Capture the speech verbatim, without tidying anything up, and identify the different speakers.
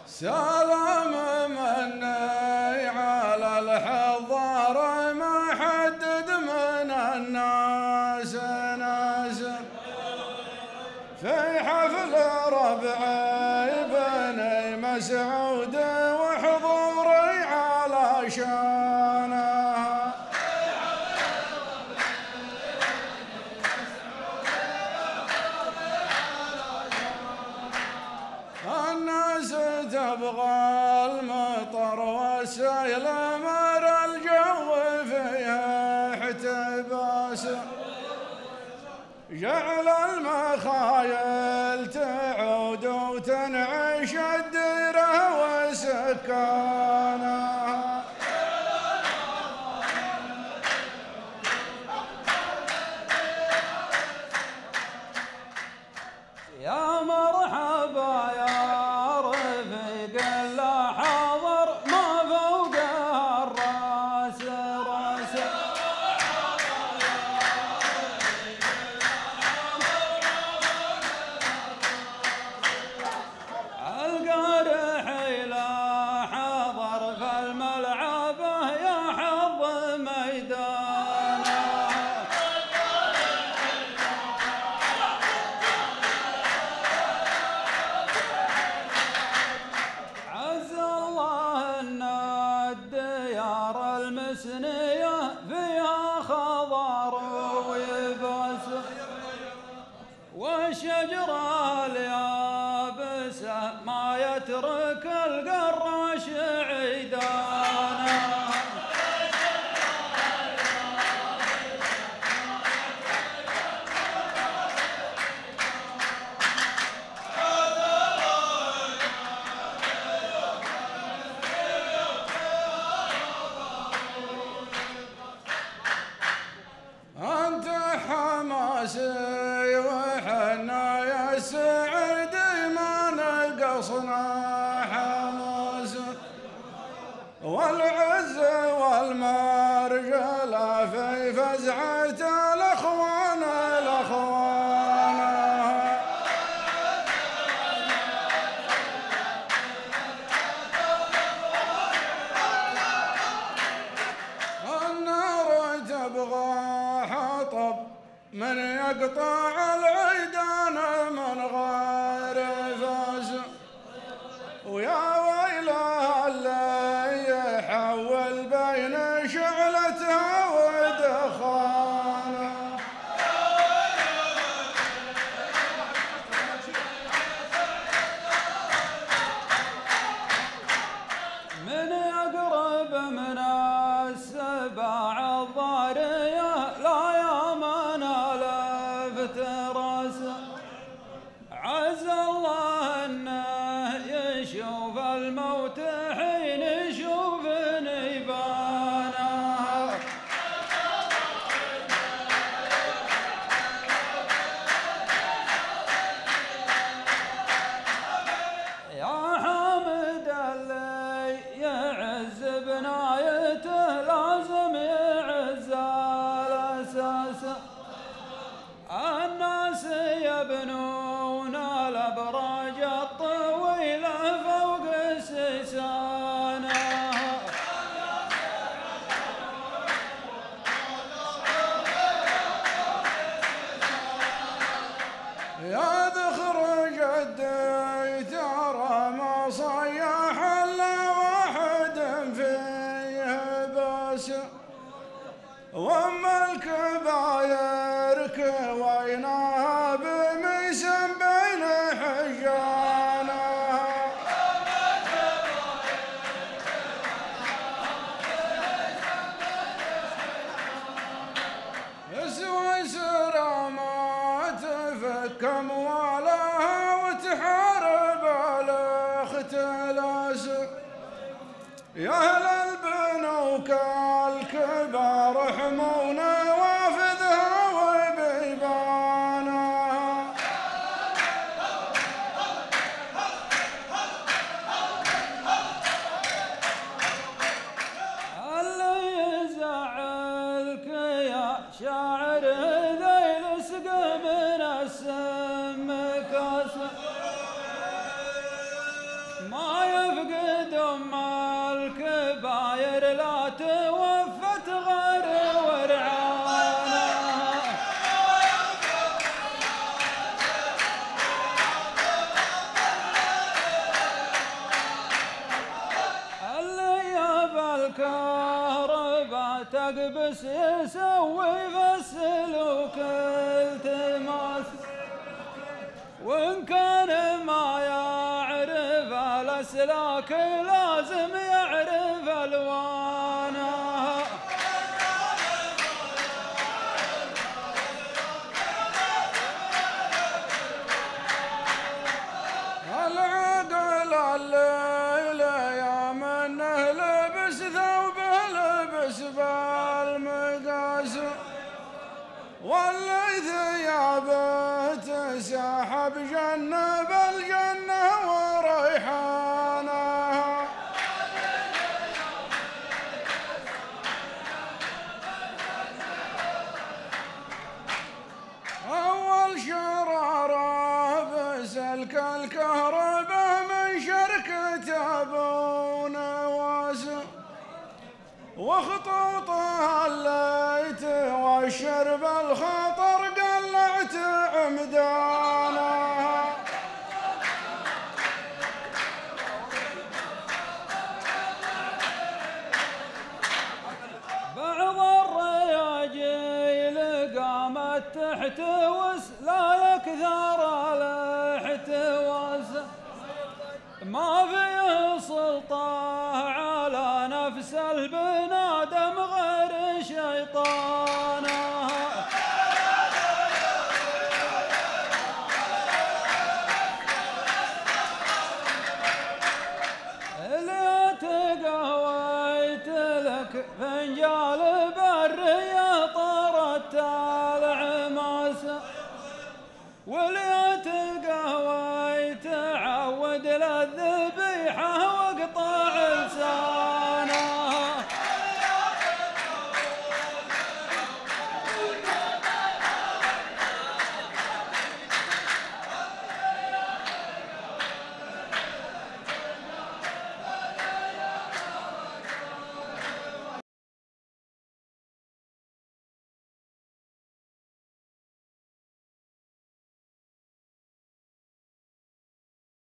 Speaker 1: سلام مني على الحضار ما حدد من الناس ناس في حفل ربعي بني مسعود وحضوري على شانها الناس تبغى المطر والسيل مر الجو فيها احتباس جعل المخايل تعود وتنعش الديره وسكانها يا مرحبا يا رفيق اللي حضر ما فوق الراس راس القارح إلى حضر في الملعب يا حظ ميدانه عز الله ان الديار المسنيه فيها خضار ويباس والشجره اليابسه ما يترك القراش عيدانه أنت حماسي وحنا يا سعيدي ما نقصنا حماس والعز والمرجلة في فزعة الأخوان الأخوان النار تبغى حطب من يقطع العيدان من غير فاس ويا ويله اللي يحول بين شعلتها ودخانها من يقرب من السباع الضاريه لا يا من الفت راسه عز الله انه يشوف الموت حين يشوف نيبانه يا حامد اللي يعز بنايته لازم يعز الاساس الناس يبنون الابراج الطويله فوق سيسانها يا ذخر جدي ترى ما صيح الا واحد فيه باس واما الكباير كويناها بميسم بين حجانها اسوى سرى ما تفك اموالها وتحارب الاختلاس يا اهل البنوك الكبار حمونا وافدها وبيبانها اللي يزعلك يا شاعر ذيل سقى من السم كاس ما لا توفت غير ورعانا. اللي بالكهرباء تقبس يسوي فالسلوك التماس، وإن كان ما يعرف الأسلاك لازم يعرف ألوانها. العقل الليل يا منه لبس ثوبه لبس بالمقاس، واللي ثيابه تسحب جنة بالجنة وريحانها. أول شرارة بسلك الكهرباء من شركة أبو نواس، وخطوطها الليت والشرب الخطر قلعت عمدانها. بعض الرياجيل قامت تحتوس لا يكثر الاحتواس، ما فيه سلطة على نفس البنادم غير شيطانها. اللي تقويت لك فنجال برية طرت العماسة، واللي تقويت عود للذبيحة